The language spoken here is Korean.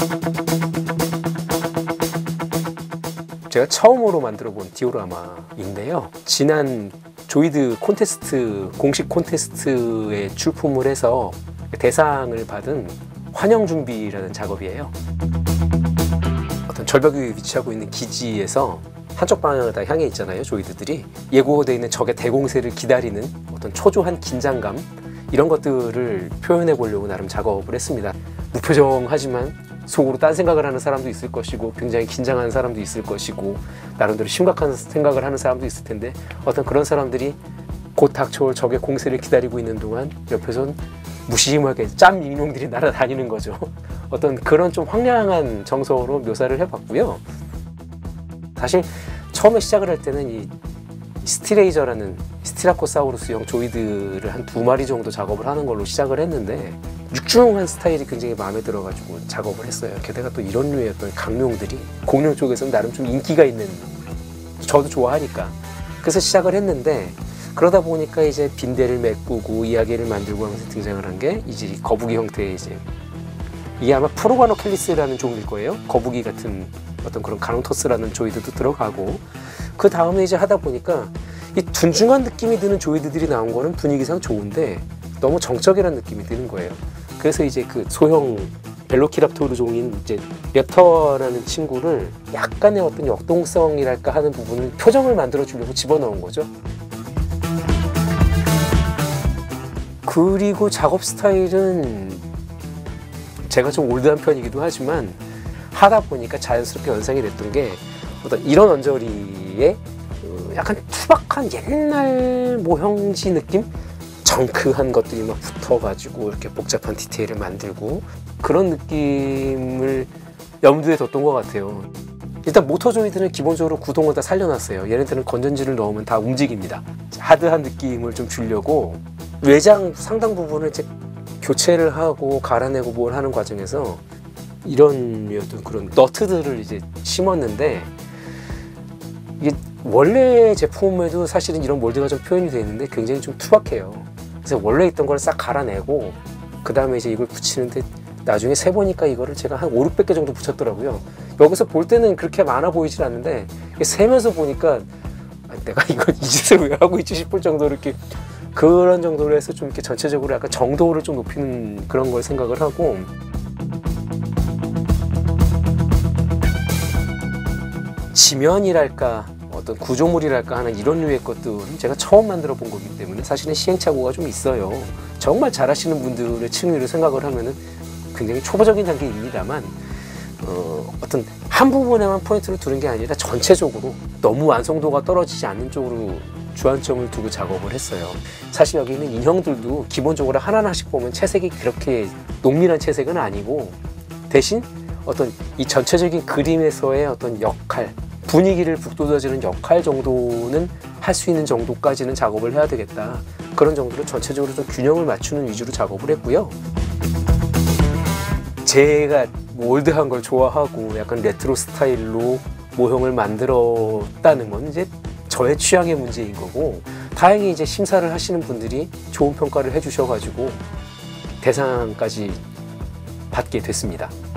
제가 처음으로 만들어 본 디오라마인데요. 지난 조이드 콘테스트, 공식 콘테스트에 출품을 해서 대상을 받은 환영준비라는 작업이에요. 어떤 절벽 위에 위치하고 있는 기지에서 한쪽 방향을 다 향해 있잖아요, 조이드들이. 예고되어 있는 적의 대공세를 기다리는 어떤 초조한 긴장감, 이런 것들을 표현해 보려고 나름 작업을 했습니다. 무표정하지만 속으로 딴 생각을 하는 사람도 있을 것이고, 굉장히 긴장하는 사람도 있을 것이고, 나름대로 심각한 생각을 하는 사람도 있을 텐데, 어떤 그런 사람들이 곧 닥쳐올 적의 공세를 기다리고 있는 동안 옆에선 무심하게 짬 인용들이 날아다니는 거죠. 어떤 그런 좀 황량한 정서로 묘사를 해봤고요. 사실 처음에 시작을 할 때는 이 스티레이저라는 스티라코사우루스형 조이드를 한 2마리 정도 작업을 하는 걸로 시작을 했는데, 육중한 스타일이 굉장히 마음에 들어가지고 작업을 했어요. 게다가 또 이런 류의 어떤 강룡들이 공룡 쪽에서는 나름 좀 인기가 있는, 저도 좋아하니까 그래서 시작을 했는데, 그러다 보니까 이제 빈대를 메꾸고 이야기를 만들고 하면서 등장을 한 게 이제 거북이 형태의, 이제 이게 아마 프로가노켈리스라는 종일 거예요. 거북이 같은 어떤 그런 가롱토스라는 조이드도 들어가고, 그 다음에 이제 하다 보니까 이 둔중한 느낌이 드는 조이드들이 나온 거는 분위기상 좋은데 너무 정적이라는 느낌이 드는 거예요. 그래서 이제 그 소형 벨로키랍토르 종인 이제 랩터라는 친구를 약간의 어떤 역동성이랄까 하는 부분을, 표정을 만들어 주려고 집어넣은 거죠. 그리고 작업 스타일은 제가 좀 올드한 편이기도 하지만 하다 보니까 자연스럽게 연상이 됐던 게, 어떤 이런 언저리에 약간 투박한 옛날 모형지 느낌? 정크한 것들이 막 붙어가지고 이렇게 복잡한 디테일을 만들고, 그런 느낌을 염두에 뒀던 것 같아요. 일단 모터 조이드는 기본적으로 구동을 다 살려놨어요. 얘네들은 건전지를 넣으면 다 움직입니다. 하드한 느낌을 좀 주려고 외장 상당 부분을 이제 교체를 하고 갈아내고 뭘 하는 과정에서 이런 어떤 그런 너트들을 이제 심었는데, 이게 원래 제품에도 사실은 이런 몰드가 좀 표현이 되어 있는데 굉장히 좀 투박해요. 그래서 원래 있던 걸 싹 갈아내고 그 다음에 이제 이걸 붙이는데, 나중에 세보니까 이거를 제가 한 500~600개 정도 붙였더라고요. 여기서 볼 때는 그렇게 많아 보이진 않는데 세면서 보니까 내가 이걸 이 짓을 왜 하고 있지 싶을 정도로, 이렇게 그런 정도로 해서 좀 이렇게 전체적으로 약간 정도를 좀 높이는 그런 걸 생각을 하고, 지면이랄까 어떤 구조물이랄까 하는 이런 류의 것들은 제가 처음 만들어 본 거기 때문에 사실은 시행착오가 좀 있어요. 정말 잘하시는 분들의 층위를 생각을 하면은 굉장히 초보적인 단계입니다만, 어떤 한 부분에만 포인트를 두는 게 아니라 전체적으로 너무 완성도가 떨어지지 않는 쪽으로 주안점을 두고 작업을 했어요. 사실 여기 있는 인형들도 기본적으로 하나하나씩 보면 채색이 그렇게 농밀한 채색은 아니고, 대신 어떤 이 전체적인 그림에서의 어떤 역할, 분위기를 북돋아주는 역할 정도는 할 수 있는 정도까지는 작업을 해야 되겠다. 그런 정도로 전체적으로 좀 균형을 맞추는 위주로 작업을 했고요. 제가 올드한 걸 좋아하고 약간 레트로 스타일로 모형을 만들었다는 건 이제 저의 취향의 문제인 거고, 다행히 이제 심사를 하시는 분들이 좋은 평가를 해주셔가지고 대상까지 받게 됐습니다.